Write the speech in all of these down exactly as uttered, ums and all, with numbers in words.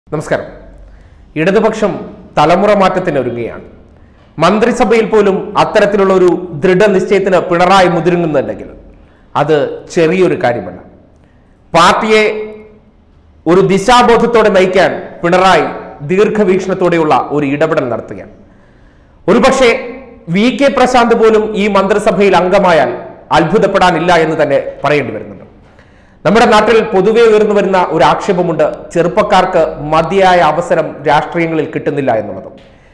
നമസ്കാരം. ഇടതുപക്ഷം തലമുറ മാറ്റത്തിന് ഒരുങ്ങുകയാണ്. മന്ത്രിസഭയിൽ പോലും അത്തരത്തിലുള്ള ഒരു ദൃഢനിശ്ചയത്തിന് പിണറായി മുതിരുന്നുണ്ടെങ്കിൽ അത് ചെറിയൊരു കാര്യമല്ല. പാർട്ടിയെ ഒരു ദിശാബോധത്തോടെ നയിക്കാൻ പിണറായി ദീർഘവീക്ഷണത്തോടെയുള്ള ഒരു ഇടപെടൽ നടത്തുകയാണ്. ഒരുപക്ഷെ വി കെ പ്രശാന്ത് പോലും ഈ മന്ത്രിസഭയിൽ അംഗമായാൽ അത്ഭുതപ്പെടാനില്ല എന്ന് തന്നെ പറയേണ്ടി വരുന്നുണ്ട്. നമ്മുടെ നാട്ടിൽ പൊതുവെ ഉയർന്നു വരുന്ന ഒരു ആക്ഷേപമുണ്ട്, ചെറുപ്പക്കാർക്ക് മതിയായ അവസരം രാഷ്ട്രീയങ്ങളിൽ കിട്ടുന്നില്ല എന്നുള്ളത്.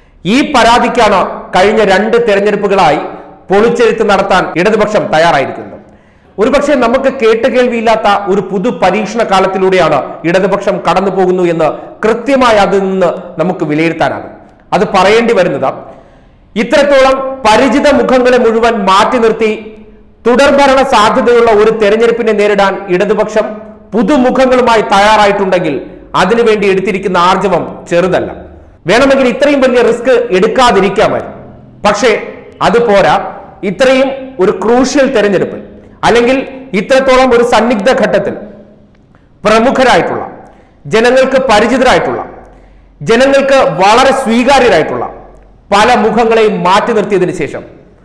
ഈ പരാതിക്കാണ് കഴിഞ്ഞ രണ്ട് തെരഞ്ഞെടുപ്പുകളായി പൊളിച്ചെഴുത്ത് നടത്താൻ ഇടതുപക്ഷം തയ്യാറായിരിക്കുന്നത്. ഒരുപക്ഷെ നമുക്ക് കേട്ടുകേൾവിയില്ലാത്ത ഒരു പുതു പരീക്ഷണ കാലത്തിലൂടെയാണ് ഇടതുപക്ഷം കടന്നു പോകുന്നു എന്ന് കൃത്യമായി അതിൽ നിന്ന് നമുക്ക് വിലയിരുത്താനാകും. അത് പറയേണ്ടി വരുന്നത് ഇത്രത്തോളം പരിചിത മുഖങ്ങളെ മുഴുവൻ മാറ്റി നിർത്തി തുടർഭരണ സാധ്യതയുള്ള ഒരു തെരഞ്ഞെടുപ്പിനെ നേരിടാൻ ഇടതുപക്ഷം പുതുമുഖങ്ങളുമായി തയ്യാറായിട്ടുണ്ടെങ്കിൽ അതിനുവേണ്ടി എടുത്തിരിക്കുന്ന ആർജവം ചെറുതല്ല. വേണമെങ്കിൽ ഇത്രയും വലിയ റിസ്ക് എടുക്കാതിരിക്കാമായിരുന്നു. പക്ഷേ അത് പോരാ. ഇത്രയും ഒരു ക്രൂഷ്യൽ തെരഞ്ഞെടുപ്പിൽ അല്ലെങ്കിൽ ഇത്രത്തോളം ഒരു സന്നിഗ്ധ ഘട്ടത്തിൽ പ്രമുഖരായിട്ടുള്ള, ജനങ്ങൾക്ക് പരിചിതരായിട്ടുള്ള, ജനങ്ങൾക്ക് വളരെ സ്വീകാര്യരായിട്ടുള്ള പല മുഖങ്ങളെയും മാറ്റി നിർത്തിയതിനു ശേഷം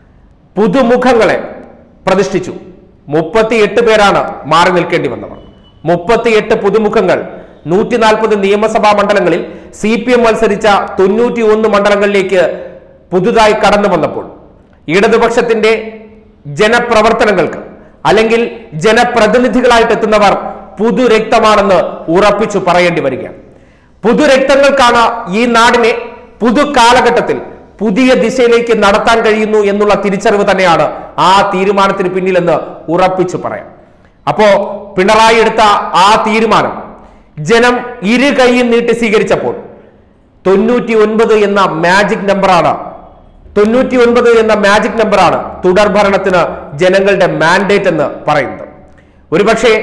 പുതുമുഖങ്ങളെ പ്രതിഷ്ഠിച്ചു. മുപ്പത്തിയെട്ട് പേരാണ് മാറി നിൽക്കേണ്ടി വന്നവർ. മുപ്പത്തിയെട്ട് പുതുമുഖങ്ങൾ നൂറ്റി നാൽപ്പത് നിയമസഭാ മണ്ഡലങ്ങളിൽ സി പി എം മത്സരിച്ച തൊണ്ണൂറ്റി ഒന്ന് മണ്ഡലങ്ങളിലേക്ക് പുതുതായി കടന്നു വന്നപ്പോൾ ഇടതുപക്ഷത്തിന്റെ ജനപ്രവർത്തനങ്ങൾക്ക് അല്ലെങ്കിൽ ജനപ്രതിനിധികളായിട്ട് എത്തുന്നവർ പുതുരക്തമാണെന്ന് ഉറപ്പിച്ചു പറയേണ്ടി വരികയാണ്. പുതുരക്തങ്ങൾക്കാണ് ഈ നാടിനെ പുതു കാലഘട്ടത്തിൽ പുതിയ ദിശയിലേക്ക് നടത്താൻ കഴിയുന്നു എന്നുള്ള തിരിച്ചറിവ് തന്നെയാണ് ആ തീരുമാനത്തിന് പിന്നിലെന്ന് ഉറപ്പിച്ചു പറയാം. അപ്പോ പിണറായി എടുത്ത ആ തീരുമാനം ജനം ഇരു കൈയും നീട്ടി സ്വീകരിച്ചപ്പോൾ തൊണ്ണൂറ്റി ഒൻപത് എന്ന മാജിക് നമ്പറാണ് തൊണ്ണൂറ്റി ഒൻപത് എന്ന മാജിക് നമ്പറാണ് തുടർഭരണത്തിന് ജനങ്ങളുടെ മാൻഡേറ്റ് എന്ന് പറയുന്നത്. ഒരുപക്ഷെ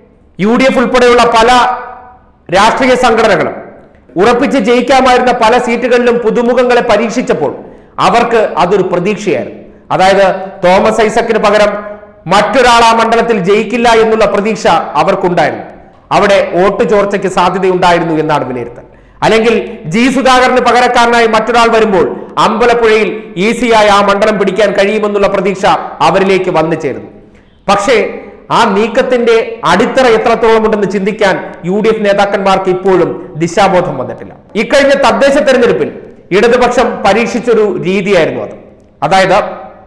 യു ഡി എഫ് ഉൾപ്പെടെയുള്ള പല രാഷ്ട്രീയ സംഘടനകളും ഉറപ്പിച്ച് ജയിക്കാമായിരുന്ന പല സീറ്റുകളിലും പുതുമുഖങ്ങളെ പരീക്ഷിച്ചപ്പോൾ അവർക്ക് അതൊരു പ്രതീക്ഷയായിരുന്നു. അതായത് തോമസ് ഐസക്കിന് പകരം മറ്റൊരാൾ ആ മണ്ഡലത്തിൽ ജയിക്കില്ല എന്നുള്ള പ്രതീക്ഷ അവർക്കുണ്ടായിരുന്നു. അവിടെ വോട്ട് ചോർച്ചയ്ക്ക് സാധ്യതയുണ്ടായിരുന്നു എന്നാണ് വിലയിരുത്തൽ. അല്ലെങ്കിൽ ജി സുധാകരന് പകരക്കാരനായി മറ്റൊരാൾ വരുമ്പോൾ അമ്പലപ്പുഴയിൽ ഈസിയായി ആ മണ്ഡലം പിടിക്കാൻ കഴിയുമെന്നുള്ള പ്രതീക്ഷ അവരിലേക്ക് വന്നു ചേരുന്നു. പക്ഷേ ആ നീക്കത്തിന്റെ അടിത്തറ എത്രത്തോളം ഉണ്ടെന്ന് ചിന്തിക്കാൻ യു ഡി എഫ് നേതാക്കന്മാർക്ക് ഇപ്പോഴും ദിശാബോധം വന്നിട്ടില്ല. ഇക്കഴിഞ്ഞ തദ്ദേശ തെരഞ്ഞെടുപ്പിൽ ഇടതുപക്ഷം പരീക്ഷിച്ചൊരു രീതിയായിരുന്നു അത്. അതായത്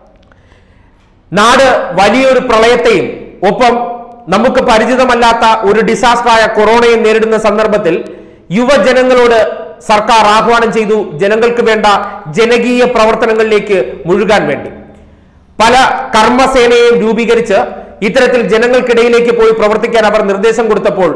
നാട് വലിയൊരു പ്രളയത്തെയും ഒപ്പം നമുക്ക് പരിചിതമല്ലാത്ത ഒരു ഡിസാസ്റ്ററായ കൊറോണയും നേരിടുന്ന സന്ദർഭത്തിൽ യുവജനങ്ങളോട് സർക്കാർ ആഹ്വാനം ചെയ്തു ജനങ്ങൾക്ക് വേണ്ട ജനകീയ പ്രവർത്തനങ്ങളിലേക്ക് മുഴുകാൻ വേണ്ടി. പല കർമ്മസേനയെയും രൂപീകരിച്ച് ഇത്തരത്തിൽ ജനങ്ങൾക്കിടയിലേക്ക് പോയി പ്രവർത്തിക്കാൻ അവർ നിർദ്ദേശം കൊടുത്തപ്പോൾ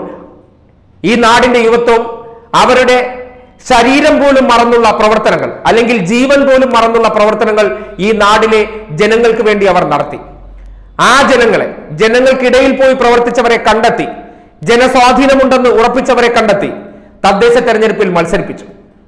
ഈ നാടിന്റെ യുവത്വം അവരുടെ ശരീരം പോലും മറന്നുള്ള പ്രവർത്തനങ്ങൾ അല്ലെങ്കിൽ ജീവൻ പോലും മറന്നുള്ള പ്രവർത്തനങ്ങൾ ഈ നാടിലെ ജനങ്ങൾക്ക് വേണ്ടി അവർ നടത്തി. ആ ജനങ്ങളെ, ജനങ്ങൾക്കിടയിൽ പോയി പ്രവർത്തിച്ചവരെ കണ്ടെത്തി, ജനസ്വാധീനമുണ്ടെന്ന് ഉറപ്പിച്ചവരെ കണ്ടെത്തി തദ്ദേശ തെരഞ്ഞെടുപ്പിൽ മത്സരിപ്പിച്ചു.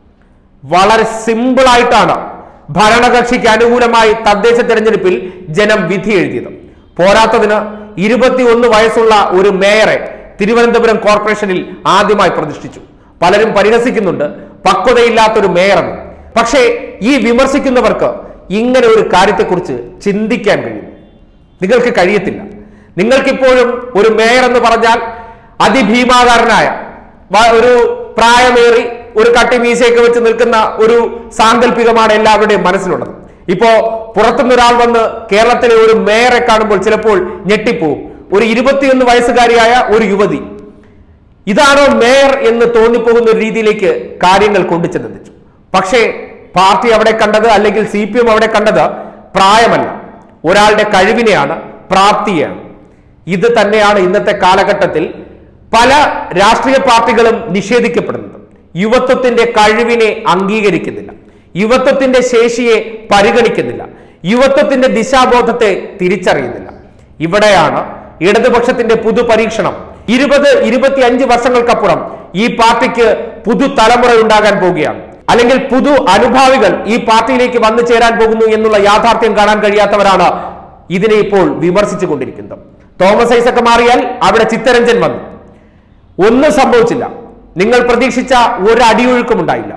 വളരെ സിമ്പിൾ ആയിട്ടാണ് ഭരണകക്ഷിക്ക് അനുകൂലമായി തദ്ദേശ തെരഞ്ഞെടുപ്പിൽ ജനം വിധി എഴുതിയത്. പോരാത്തതിന് ഇരുപത്തി ഒന്ന് വയസ്സുള്ള ഒരു മേയറെ തിരുവനന്തപുരം കോർപ്പറേഷനിൽ ആദ്യമായി പ്രതിഷ്ഠിച്ചു. പലരും പരിഹസിക്കുന്നുണ്ട് പക്വതയില്ലാത്തൊരു മേയറെന്ന്. പക്ഷേ ഈ വിമർശിക്കുന്നവർക്ക് ഇങ്ങനെ ഒരു കാര്യത്തെക്കുറിച്ച് ചിന്തിക്കാൻ കഴിയും. നിങ്ങൾക്ക് കഴിയത്തില്ല. നിങ്ങൾക്കിപ്പോഴും ഒരു മേയർ എന്ന് പറഞ്ഞാൽ അതിഭീമാകാരനായ ഒരു പ്രായമേറി ഒരു കട്ടി മീശയൊക്കെ വെച്ച് നിൽക്കുന്ന ഒരു സാങ്കല്പികമാണ് എല്ലാവരുടെയും മനസ്സിലുള്ളത്. ഇപ്പോ പുറത്തുനിന്ന് ഒരാൾ വന്ന് കേരളത്തിലെ ഒരു മേയറെ കാണുമ്പോൾ ചിലപ്പോൾ ഞെട്ടിപ്പോവും. ഒരു ഇരുപത്തിയൊന്ന് വയസ്സുകാരിയായ ഒരു യുവതി, ഇതാണോ മേയർ എന്ന് തോന്നിപ്പോകുന്ന ഒരു രീതിയിലേക്ക് കാര്യങ്ങൾ കൊണ്ടുചെന്നെത്തിച്ചു. പക്ഷേ പാർട്ടി അവിടെ കണ്ടത് അല്ലെങ്കിൽ സി പി എം അവിടെ കണ്ടത് പ്രായമല്ല, ഒരാളുടെ കഴിവിനെയാണ്, പ്രാപ്തിയെയാണ്. ഇത് തന്നെയാണ് ഇന്നത്തെ കാലഘട്ടത്തിൽ പല രാഷ്ട്രീയ പാർട്ടികളും നിഷേധിക്കപ്പെടുന്നത്. യുവത്വത്തിന്റെ കഴിവിനെ അംഗീകരിക്കുന്നില്ല, യുവത്വത്തിന്റെ ശേഷിയെ പരിഗണിക്കുന്നില്ല, യുവത്വത്തിന്റെ ദിശാബോധത്തെ തിരിച്ചറിയുന്നില്ല. ഇവിടെയാണ് ഇടതുപക്ഷത്തിന്റെ പുതു പരീക്ഷണം. ഇരുപത് ഇരുപത്തി അഞ്ച് വർഷങ്ങൾക്കപ്പുറം ഈ പാർട്ടിക്ക് പുതു തലമുറ ഉണ്ടാകാൻ പോവുകയാണ്. അല്ലെങ്കിൽ പുതു അനുഭാവികൾ ഈ പാർട്ടിയിലേക്ക് വന്നു ചേരാൻ പോകുന്നു എന്നുള്ള യാഥാർത്ഥ്യം കാണാൻ കഴിയാത്തവരാണ് ഇതിനെ ഇപ്പോൾ വിമർശിച്ചു കൊണ്ടിരിക്കുന്നത്. തോമസ് ഐസക് മാറിയാൽ അവിടെ ചിത്തരഞ്ജൻ വന്നു, ഒന്നും സംഭവിച്ചില്ല. നിങ്ങൾ പ്രതീക്ഷിച്ച ഒരു അടിയൊഴുക്കും ഉണ്ടായില്ല.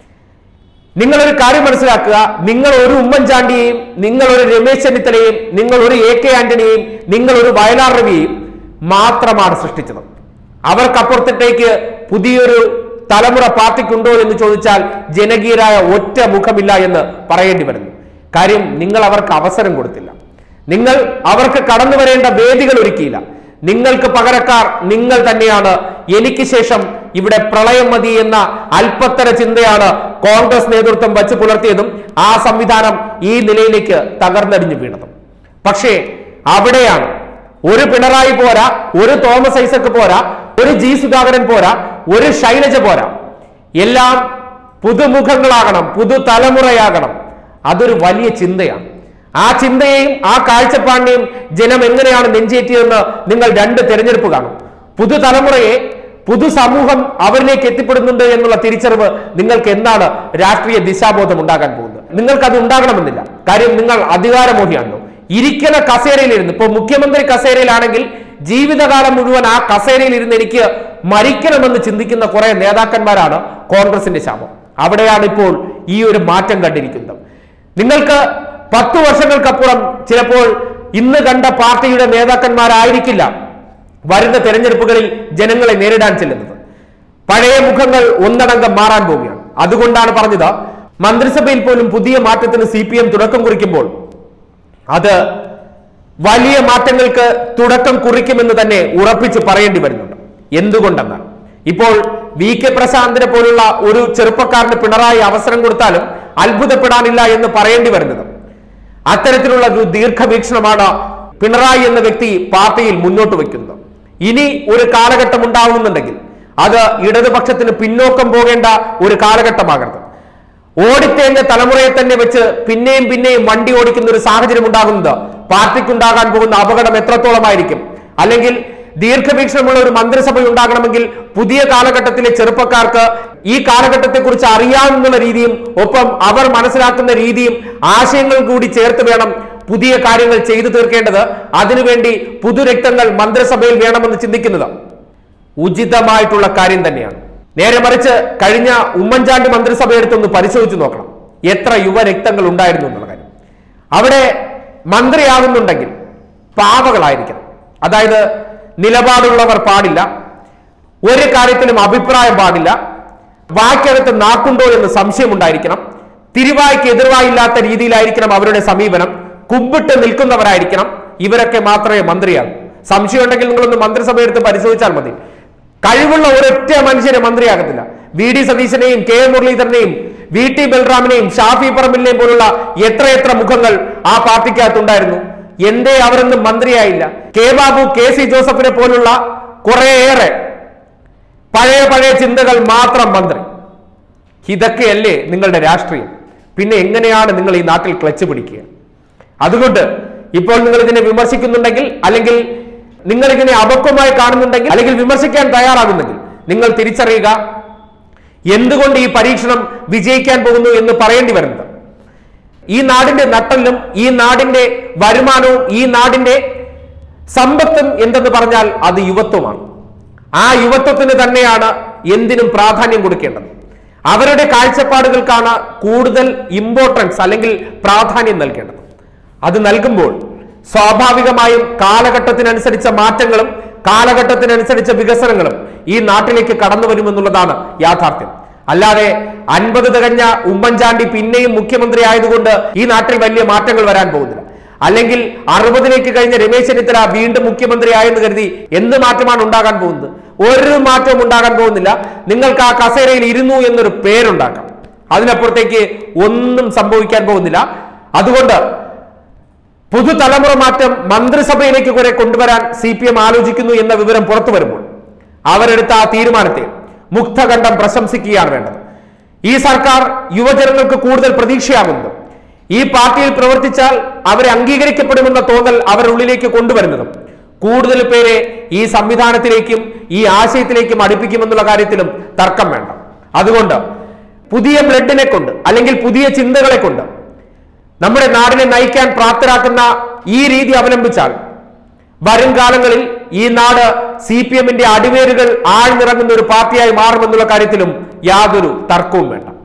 നിങ്ങളൊരു കാര്യം മനസ്സിലാക്കുക, നിങ്ങൾ ഒരു ഉമ്മൻചാണ്ടിയെയും നിങ്ങൾ ഒരു രമേശ് ചെന്നിത്തലയെയും നിങ്ങൾ ഒരു എ കെ ആന്റണിയെയും നിങ്ങൾ ഒരു വയലാർ രവിയെയും മാത്രമാണ് സൃഷ്ടിച്ചത്. അവർക്കപ്പുറത്തേക്ക് പുതിയൊരു തലമുറ പാർട്ടിക്കുണ്ടോ എന്ന് ചോദിച്ചാൽ ജനകീയരായ ഒറ്റ മുഖമില്ല എന്ന് പറയേണ്ടി വരുന്നു. കാര്യം നിങ്ങൾ അവർക്ക് അവസരം കൊടുത്തില്ല, നിങ്ങൾ അവർക്ക് കടന്നു വരേണ്ട വേദികൾ ഒരുക്കിയില്ല. നിങ്ങൾക്ക് പകരക്കാർ നിങ്ങൾ തന്നെയാണ്. എനിക്ക് ശേഷം ഇവിടെ പ്രളയം മതി എന്ന അല്പത്തര ചിന്തയാണ് കോൺഗ്രസ് നേതൃത്വം വച്ച് പുലർത്തിയതും ആ സംവിധാനം ഈ നിലയിലേക്ക് തകർന്നടിഞ്ഞു വീണതും. പക്ഷേ അവിടെയാണ് ഒരു പിണറായി പോരാ, ഒരു തോമസ് ഐസക് പോരാ, ഒരു ജി സുധാകരൻ പോരാ, ഒരു ശൈലജ പോരാ, എല്ലാം പുതുമുഖങ്ങളാകണം, പുതുതലമുറയാകണം. അതൊരു വലിയ ചിന്തയാണ്. ആ ചിന്തയെയും ആ കാഴ്ചപ്പാടിനെയും ജനം എങ്ങനെയാണ് നെഞ്ചേറ്റിയതെന്ന് നിങ്ങൾ രണ്ട് തെരഞ്ഞെടുപ്പ് കാണും. പുതുതലമുറയെ പുതുസമൂഹം അവരിലേക്ക് എത്തിപ്പെടുന്നുണ്ട് എന്നുള്ള തിരിച്ചറിവ് നിങ്ങൾക്ക് എന്താണ് രാഷ്ട്രീയ ദിശാബോധം ഉണ്ടാകാൻ പോകുന്നത്? നിങ്ങൾക്കത് ഉണ്ടാകണമെന്നില്ല. കാര്യം നിങ്ങൾ അധികാരമോഹിയാണല്ലോ. ഇരിക്കുന്ന കസേരയിലിരുന്ന്, ഇപ്പൊ മുഖ്യമന്ത്രി കസേരയിലാണെങ്കിൽ ജീവിതകാലം മുഴുവൻ ആ കസേരയിൽ ഇരുന്ന് എനിക്ക് മരിക്കണമെന്ന് ചിന്തിക്കുന്ന കുറെ നേതാക്കന്മാരാണ് കോൺഗ്രസിന്റെ ശാപം. അവിടെയാണ് ഇപ്പോൾ ഈ ഒരു മാറ്റം കണ്ടിരിക്കുന്നത്. നിങ്ങൾക്ക് പത്തു വർഷങ്ങൾക്കപ്പുറം ചിലപ്പോൾ ഇന്ന് കണ്ട പാർട്ടിയുടെ നേതാക്കന്മാരായിരിക്കില്ല വരുന്ന തെരഞ്ഞെടുപ്പുകളിൽ ജനങ്ങളെ നേരിടാൻ ചെല്ലുന്നത്. പഴയ മുഖങ്ങൾ ഒന്നടങ്കം മാറാൻ പോവുകയാണ്. അതുകൊണ്ടാണ് പറഞ്ഞത്, മന്ത്രിസഭയിൽ പോലും പുതിയ മാറ്റത്തിന് സി പി എം തുടക്കം കുറിക്കുമ്പോൾ അത് വലിയ മാറ്റങ്ങൾക്ക് തുടക്കം കുറിക്കുമെന്ന് തന്നെ ഉറപ്പിച്ച് പറയേണ്ടി വരുന്നുണ്ട്. എന്തുകൊണ്ടെന്നാൽ ഇപ്പോൾ വി കെ പ്രശാന്തിനെ പോലുള്ള ഒരു ചെറുപ്പക്കാരന് പിണറായി അവസരം കൊടുത്താലും അത്ഭുതപ്പെടാനില്ല എന്ന് പറയേണ്ടി വരുന്നത്. അത്തരത്തിലുള്ള ഒരു ദീർഘവീക്ഷണമാണ് പിണറായി എന്ന വ്യക്തി പാർട്ടിയിൽ മുന്നോട്ട് വയ്ക്കുന്നത്. ഇനി ഒരു കാലഘട്ടം ഉണ്ടാവുന്നുണ്ടെങ്കിൽ അത് ഇടതുപക്ഷത്തിന് പിന്നോക്കം പോകേണ്ട ഒരു കാലഘട്ടമാകരുത്. ഓടിത്തേഞ്ഞ തലമുറയെ തന്നെ വെച്ച് പിന്നെയും പിന്നെയും വണ്ടി ഓടിക്കുന്ന ഒരു സാഹചര്യം ഉണ്ടാകുന്നത് പാർട്ടിക്കുണ്ടാകാൻ പോകുന്ന അപകടം എത്രത്തോളമായിരിക്കും? അല്ലെങ്കിൽ ദീർഘവീക്ഷണമുള്ള ഒരു മന്ത്രിസഭ ഉണ്ടാകണമെങ്കിൽ പുതിയ കാലഘട്ടത്തിലെ ചെറുപ്പക്കാർക്ക് ഈ കാലഘട്ടത്തെ കുറിച്ച് അറിയാവുന്ന രീതിയും ഒപ്പം അവർ മനസ്സിലാക്കുന്ന രീതിയും ആശയങ്ങൾ കൂടി ചേർത്ത് വേണം പുതിയ കാര്യങ്ങൾ ചെയ്തു തീർക്കേണ്ടത്. അതിനുവേണ്ടി പുതുരക്തങ്ങൾ മന്ത്രിസഭയിൽ വേണമെന്ന് ചിന്തിക്കുന്നത് ഉചിതമായിട്ടുള്ള കാര്യം തന്നെയാണ്. നേരെ മറിച്ച് കഴിഞ്ഞ ഉമ്മൻചാണ്ടി മന്ത്രിസഭ എടുത്തൊന്ന് പരിശോധിച്ചു നോക്കണം, എത്ര യുവരക്തങ്ങൾ ഉണ്ടായിരുന്നു എന്നുള്ള കാര്യം. അവിടെ മന്ത്രിയാകുന്നുണ്ടെങ്കിൽ പാവകളായിരിക്കണം. അതായത് നിലപാടുള്ളവർ പാടില്ല, ഒരു കാര്യത്തിലും അഭിപ്രായം പാടില്ല, വാക്കകത്ത് നാക്കുണ്ടോ എന്ന് സംശയം ഉണ്ടായിരിക്കണം, തിരുവായ്ക്ക് എതിർവായില്ലാത്ത രീതിയിലായിരിക്കണം അവരുടെ സമീപനം, കുമ്പിട്ട് നിൽക്കുന്നവരായിരിക്കണം. ഇവരൊക്കെ മാത്രമേ മന്ത്രിയാകൂ. സംശയം ഉണ്ടെങ്കിൽ നിങ്ങളൊന്ന് മന്ത്രിസഭ എടുത്ത് പരിശോധിച്ചാൽ മതി. കഴിവുള്ള ഒരൊറ്റ മനുഷ്യനെ മന്ത്രിയാകത്തില്ല. വി ഡി സതീശനെയും കെ മുരളീധരനെയും വി ടി ബൽറാമിനെയും ഷാഫി പറമ്പിലിനെയും പോലുള്ള എത്രയെത്ര മുഖങ്ങൾ ആ പാർട്ടിക്കകത്തുണ്ടായിരുന്നു. എന്തേ അവരൊന്നും മന്ത്രിയായില്ല? കെ ബാബു, കെ സി ജോസഫിനെ പോലുള്ള കുറേയേറെ പഴയ പഴയ ചിന്തകൾ മാത്രം മന്ത്രി. ഇതൊക്കെയല്ലേ നിങ്ങളുടെ രാഷ്ട്രീയം? പിന്നെ എങ്ങനെയാണ് നിങ്ങൾ ഈ നാട്ടിൽ ക്ലച്ച് പിടിക്കുക? അതുകൊണ്ട് ഇപ്പോൾ നിങ്ങൾ ഇതിനെ വിമർശിക്കുന്നുണ്ടെങ്കിൽ, അല്ലെങ്കിൽ നിങ്ങൾ ഇതിനെ അപക്വമായി കാണുന്നുണ്ടെങ്കിൽ, അല്ലെങ്കിൽ വിമർശിക്കാൻ തയ്യാറാകുന്നെങ്കിൽ നിങ്ങൾ തിരിച്ചറിയുക എന്തുകൊണ്ട് ഈ പരീക്ഷണം വിജയിക്കാൻ പോകുന്നു എന്ന് പറയേണ്ടി വരുന്നത്. ഈ നാടിന്റെ നട്ടലും ഈ നാടിന്റെ വരുമാനവും ഈ നാടിന്റെ സമ്പത്തും എന്തെന്ന് പറഞ്ഞാൽ അത് യുവത്വമാണ്. ആ യുവത്വത്തിന് തന്നെയാണ് എന്തിനും പ്രാധാന്യം കൊടുക്കേണ്ടത്. അവരുടെ കാഴ്ചപ്പാടുകൾക്കാണ് കൂടുതൽ ഇമ്പോർട്ടൻസ് അല്ലെങ്കിൽ പ്രാധാന്യം നൽകേണ്ടത്. അത് നൽകുമ്പോൾ സ്വാഭാവികമായും കാലഘട്ടത്തിനനുസരിച്ച മാറ്റങ്ങളും കാലഘട്ടത്തിനനുസരിച്ച വികസനങ്ങളും ഈ നാട്ടിലേക്ക് കടന്നു വരുമെന്നുള്ളതാണ് യാഥാർത്ഥ്യം. അല്ലാതെ അൻപത് തികഞ്ഞ ഉമ്മൻചാണ്ടി പിന്നെയും മുഖ്യമന്ത്രി ആയതുകൊണ്ട് ഈ നാട്ടിൽ വലിയ മാറ്റങ്ങൾ വരാൻ പോകുന്നില്ല. അല്ലെങ്കിൽ അറുപതിലേക്ക് കഴിഞ്ഞ രമേശ് ചെന്നിത്തല വീണ്ടും മുഖ്യമന്ത്രി ആയെന്ന് കരുതി എന്ത് മാറ്റമാണ് ഉണ്ടാകാൻ പോകുന്നത്? ഒരു മാറ്റവും ഉണ്ടാകാൻ പോകുന്നില്ല. നിങ്ങൾക്ക് ആ കസേരയിൽ ഇരുന്നു എന്നൊരു പേരുണ്ടാക്കാം, അതിനപ്പുറത്തേക്ക് ഒന്നും സംഭവിക്കാൻ പോകുന്നില്ല. അതുകൊണ്ട് പുതുതലമുറ മാറ്റം മന്ത്രിസഭയിലേക്ക് കുറെ കൊണ്ടുവരാൻ സി പി എം ആലോചിക്കുന്നു എന്ന വിവരം പുറത്തു വരുമ്പോൾ അവരെടുത്ത ആ തീരുമാനത്തെ മുക്തകണ്ഠം പ്രശംസിക്കുകയാണ് വേണ്ടത്. ഈ സർക്കാർ യുവജനങ്ങൾക്ക് കൂടുതൽ പ്രതീക്ഷയാകുന്നതും ഈ പാർട്ടിയിൽ പ്രവർത്തിച്ചാൽ അവരെ അംഗീകരിക്കപ്പെടുമെന്ന തോന്നൽ അവരുടെ ഉള്ളിലേക്ക് കൊണ്ടുവരുന്നതും കൂടുതൽ പേരെ ഈ സംവിധാനത്തിലേക്കും ഈ ആശയത്തിലേക്കും അടുപ്പിക്കുമെന്നുള്ള കാര്യത്തിലും തർക്കം വേണ്ട. അതുകൊണ്ട് പുതിയ ബ്ലഡിനെ കൊണ്ട് അല്ലെങ്കിൽ പുതിയ ചിന്തകളെ കൊണ്ട് നമ്മുടെ നാടിനെ നയിക്കാൻ പ്രാപ്തരാക്കുന്ന ഈ രീതി അവലംബിച്ചാൽ വരും കാലങ്ങളിൽ ഈ നാട് സി പി എമ്മിന്റെ അടിവേരുകൾ ആഴ്ന്നിറങ്ങുന്ന ഒരു പാർട്ടിയായി മാറുമെന്നുള്ള കാര്യത്തിലും യാതൊരു തർക്കവും വേണ്ട.